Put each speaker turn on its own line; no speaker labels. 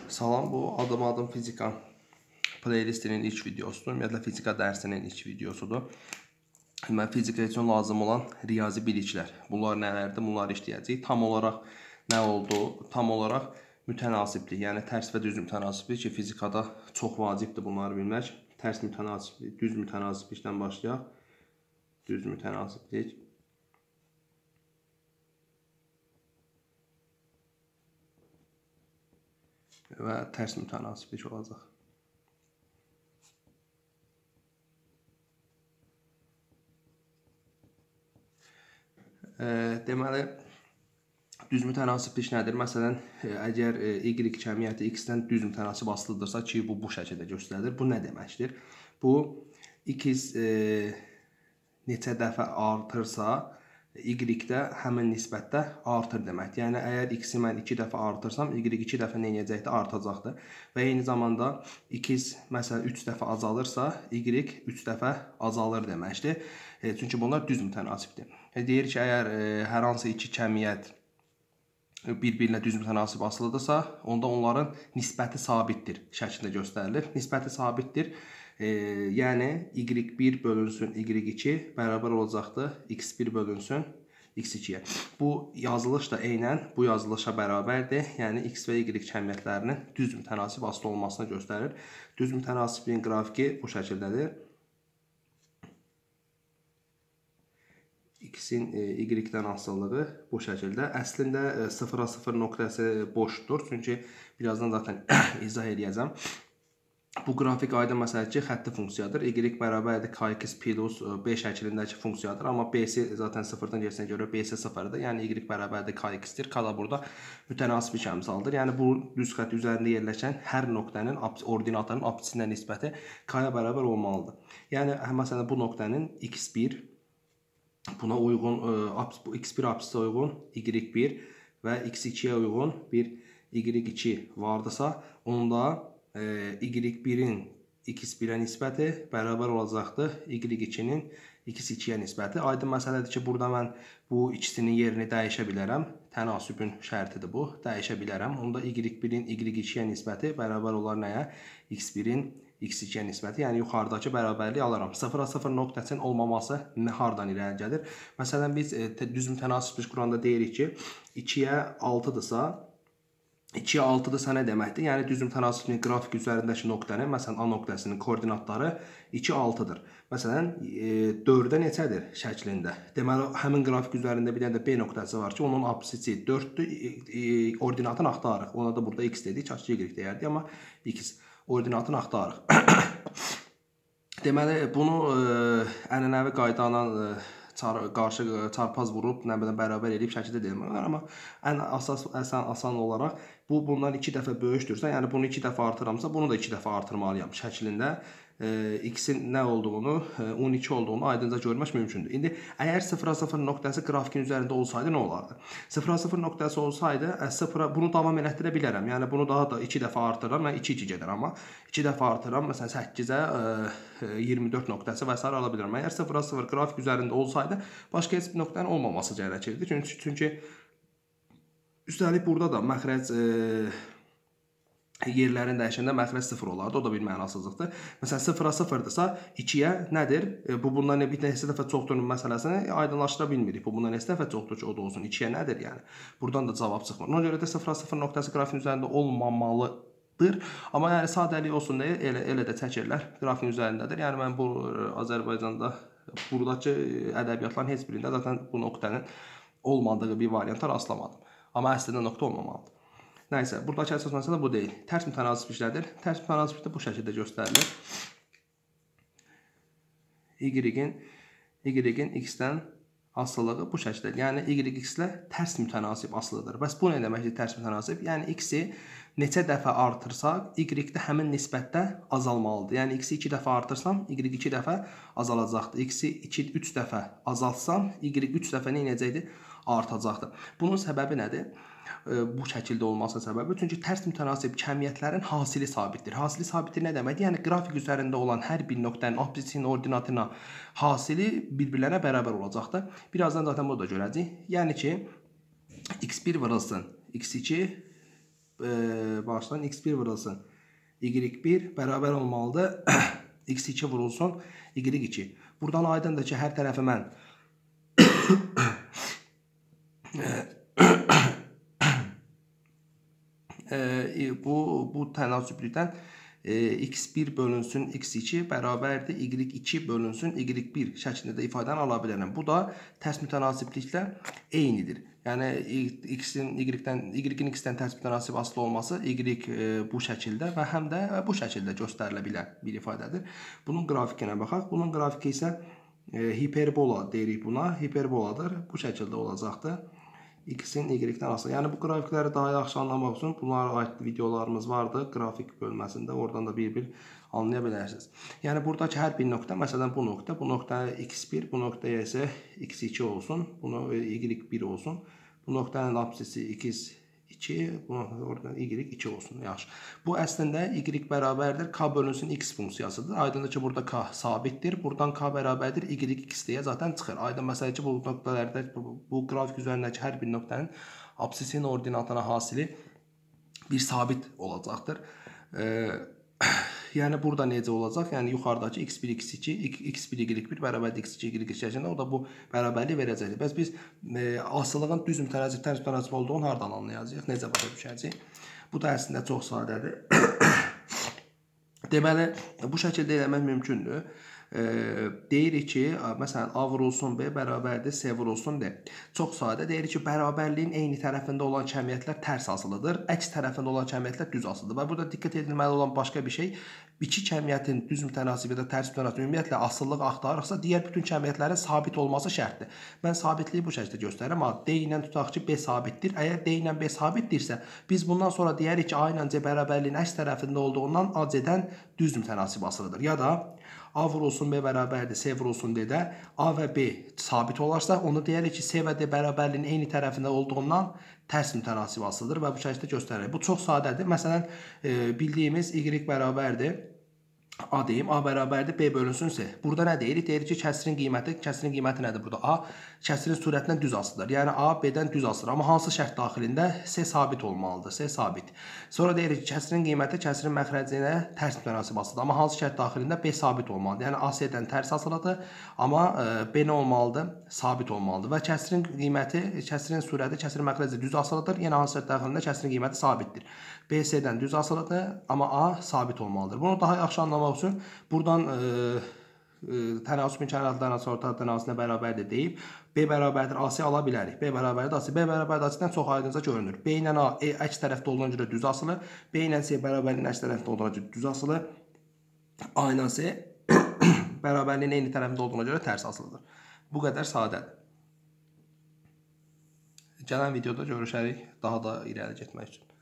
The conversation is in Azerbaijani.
Salam, bu adım-adım fizika playlistinin ilk videosudur. Ümumiyyətlə fizika dərsinin ilk videosudur. Mən fizika üçün lazım olan riyazi biliklər. Bunlar nələrdir? Bunları işləyəcəyik. Tam olaraq nə oldu? Tam olaraq mütənasiblik, yəni tərs və düz mütənasiblik ki, fizikada çox vacibdir bunları bilmək. Tərs mütənasiblik, düz mütənasiblikdən başlayaq. Düz mütənasiblik. Və tərs mütənasiblik olacaq. Deməli, düz mütənasiblik nədir? Məsələn, əgər y cəmiyyəti x-dən düz mütənasib asılıdırsa ki, bu şəkildə göstərilir. Bu nə deməkdir? Bu, x neçə dəfə artırsa, y-də həmin nisbətdə artır deməkdir. Yəni, əgər x-i mən 2 dəfə artırsam, y 2 dəfə nə edəcəkdir? Artacaqdır. Və eyni zamanda x, məsələn, 3 dəfə azalırsa, y 3 dəfə azalır deməkdir. Çünki bunlar düz mütənasibdir. Deyir ki, əgər hər hansı iki cəmiyyət bir-birinə düz mütənasib asılıdırsa, onda onların nisbəti sabitdir şəklində göstərilir. Nisbəti sabitdir. Yəni, y1 bölünsün y2 bərabər olacaqdır x1 bölünsün x2-yə. Bu yazılış da eynən bu yazılışa bərabərdir. Yəni, x və y cəmiyyətlərinin düz mütənasib asılı olmasını göstərir. Düz mütənasibliyin qrafiki bu şəkildədir. X-in y-dən asılılığı bu şəkildə. Əslində 0-0 nöqtəsi boşdur. Çünki birazdan zaten izah edəcəm. Bu qrafik aydın məsələ ki, xətti funksiyadır. Y bərabərdir kx plus b şəklindəki funksiyadır. Amma b-si zaten 0-dan geçsinə görə b-si 0-dır. Yəni y bərabərdir kx-dir. K da burada mütənasiblik əmsaldır. Yəni bu düz xətt üzərində yerləşən hər nöqtənin ordinatının apsisinə nisbəti k-ya bərabər olmalıdır. Yəni məsələn bu nöqtənin x1 buna uyğun, x1 apsisə uyğun y1 və x2-yə uyğun bir y2 vardırsa, onda y1-in x1-ə nisbəti bərabər olacaqdır y2-nin x2-yə nisbəti. Aydın məsələdir ki, burada mən bu ikisinin yerini dəyişə bilərəm. Tənasübün şərtidir bu. Dəyişə bilərəm. Onda y1-in y2-yə nisbəti bərabər olar nəyə? x1-in x2-yə nisbəti. Yəni, yuxarıdakı bərabərliyi alaram. 0-0 nöqtəsinin olmaması hardan irəli gəlir? Məsələn, biz düz mütənasiblik quranda deyirik ki, 2-yə 6-dırsa, 2-yə 6-dırsa nə deməkdir? Yəni, düz mütənasibliyin qrafik üzərindəki nöqtənin, məsələn, A nöqtəsinin koordinatları 2-6-dır. Məsələn, 4-də neçədir şəklində? Deməli, həmin qrafik üzərində bir dənə də B nöqtəsi var ki, onun apsisi 4-dür, ordinatını axtarırıq. Ona da burada x dedik, y deyərdik, amma x ordinatını axtarırıq. Deməli, bunu ənənəvi qayda ilə qarşı çarpaz vurub, nə bilən, bərabər edib şəkildə demək olar. Amma ən asan olaraq bu bundan 2 dəfə böyükdürsə, yəni bunu 2 dəfə artıramsa, bunu da 2 dəfə artırmalıyam şəklində x-in nə olduğunu, 12 olduğunu aydınca görmək mümkündür. İndi əgər 0-0 nöqtəsi qrafikin üzərində olsaydı nə olardı? 0-0 nöqtəsi olsaydı, bunu davam elətdirə bilərəm. Yəni bunu daha da 2 dəfə artırıram, mən 2-2 gedər, amma 2 dəfə artırıram, məsələn 8-ə 24 nöqtəsi və s. ala bilirəm. Əgər 0-0 qrafik üzərində olsaydı, başqa heç bir nöqtənin olmaması gərəkirdi. Çünki üstəlik burada da məxrəc yerlərini dəyişəndə məxrəc 0 olardı. O da bir mənasızlıqdır. Məsələn, 0-0-dırsa 2-yə nədir? Bu bundan bir neçə dəfə çoxdur məsələsini aydınlaşdıra bilmirik. Bu bundan neçə dəfə çoxdur ki, o da olsun. 2-yə nədir yəni? Buradan da cavab çıxmır. Ona görə də 0-0 nöqtəsi qrafikin üzərində olmamalıdır. Amma yəni sadəlik olsun deyə elə də çəkirlər. Qrafikin üzərindədir. Yəni mən bu Azərbaycanda buradakı ədəbiyyatların heç birində zaten bu nöqtənin olmadığı bir variantlar rastlamadım. Amma əslində nöqtə olmamalıdır. Nəysə, buradakı əsas məsələ bu deyil. Tərs mütənasibliklərdir. Tərs mütənasiblikdə bu şəkildə göstərilir. Y-in x-dən asılılığı bu şəkildə. Yəni, y-x-lə tərs mütənasib asılıdır. Bəs bu nə deməkdir tərs mütənasib? Yəni, x-i neçə dəfə artırsaq, y-də həmin nisbətdə azalmalıdır. Yəni, x-i 2 dəfə artırsam, y 2 dəfə azalacaqdır. X-i 3 dəfə azaltsam, y 3 dəfə nə edəcəkdir? Artacaqdır. Bunun səbəbi nədir? Bu şəkildə olmasının səbəbi. Çünki tərs mütənasib cəmiyyətlərin hasili sabitdir. Hasili sabitdir nə deməkdir? Yəni, qrafik üzərində olan hər bir nöqtənin apsisinin ordinatına hasili bir-birlərə bərabər olacaqdır. Birazdan zaten bunu da görəcəyik. Yəni ki, x1 vurulsun x2 başdan x1 vurulsun y1 bərabər olmalıdır x2 vurulsun y2. Buradan aydındır ki, hər tərəfi mən bu tənasüblükdən x1 bölünsün x2 bərabərdir y2 bölünsün y1 şəklində də ifadəni ala bilərəm. Bu da tərs mütənasibliklə eynidir. Yəni x-in y-in x-dən tərs mütənasib asılı olması y bu şəkildə və həm də bu şəkildə göstərilə bilən bir ifadədir. Bunun qrafikinə baxaq. Bunun qrafiki isə hiperbola deyirik buna. Hiperboladır. Bu şəkildə olacaqdır. X-in y-dən asılı. Yəni bu qrafikləri daha yaxşı anlamaq üçün bunlara aid videolarımız vardı. Qrafik bölməsində. Oradan da bir anlaya bilərsiniz. Yəni buradakı hər bir nöqtə, məsələn bu nöqtə x1, bu nöqtəyə isə x2 olsun, bunu y1 olsun. Bu nöqtənin apsisi x2, bu oradan y2 olsun. Yaxşı. Bu əslində y bərabərdir k bölünsün x funksiyasıdır. Aydındır ki, burada k sabitdir. Buradan k bərabərdir y(x) deyə zaten çıxır. Aydın məsələ ki, bu nöqtələrdə bu qrafik üzərindəki hər bir nöqtənin apsisin ordinatına hasili bir sabit olacaqdır. Yəni burada necə olacaq? Yəni yuxarıdakı x1 x2 x1 y1 bərabərdir x2 y2 şəklində o da bu bərabərliyi verəcəkdir. Bəs biz asılılığın düz mütənasib, tərs mütənasib olduğunu hardan anlayacağıq? Necə başa düşəcəyik? Bu da əslində çox sadədir. Deməli, bu şəkildə eləmək mümkündür. Deyirik ki, məsələn, A vurulsun B bərabərdir C vurulsun D. Çox sadə. Deyirik ki, bərabərliyin eyni tərəfində olan cəmiyyətlər tərs asılıdır. Əks tərəfində olan cəmiyyətlər düz asılıdır. Və burada diqqət edilməli olan başqa bir şey, iki cəmiyyətin düz mütənasib ya da tərs mütənasib ümumiyyətlə asıllıq axtarırıqsa, digər bütün cəmiyyətlərin sabit olması şərtdir. Mən sabitliyi bu şəkildə göstərirəm. D ilə tutaq ki, B sabitdir. Əgər D ilə B sabitdirsə, biz bundan sonra deyərik ki, A ilə C bərabərliyin əks tərəfində olduğundan A C-dən düz mütənasib asılıdır. Ya da A vurulsun B bərabərdir, C vurulsun D-də A və B sabit olarsa, onu deyərik ki, C və D bərabərliyin eyni tərəfində olduğundan tərs mütənasib asılıdır və bu şəkildə göstərilir. Bu çox sadədir. Məsələn, bildiyimiz y bərabərdir. A deyim, A bərabərdir, B bölünsün C. Burada nə deyirik? Deyirik ki, kəsrin qiyməti nədir burada? A kəsrin sürətindən düz asılıdır. Yəni A B-dən düz asılır. Amma hansı şərt daxilində? C sabit olmalıdır. C sabit. Sonra deyirik ki, kəsrin qiyməti kəsrin məxrəcinə tərs mütənasib asılıdır. Amma hansı şərt daxilində? B sabit olmalıdır. Yəni A C-dən tərs asılıdır. Amma B nə olmalıdır? Sabit olmalıdır. Və kəsrin qiyməti, kəsrin sürəti, kəsrin məxrəci düz asılıdır. Yəni hansı şərt daxilində kəsrin qiyməti sabitdir. B C-dən düz asılıdır. Amma A sabit olmalıdır. Bunu daha yaxşı anlamaq üçün buradan tənasübün kənarlarına sonra tənasübünə bərabərdir deyib B bərabərdir AC ala bilərik. B bərabərdir AC. B bərabərdir AC-dən çox aydınca görünür. B ilə A əks tərəfdə olduğuna görə düz asılı. B ilə C bərabərliyin əks tərəfdə olduğuna görə düz asılı. A ilə C bərabərliyin eyni tərəfində olduğuna görə tərs asılıdır. Bu qədər sadədir. Gələn videoda görüşərik daha da irəli getmək üçün.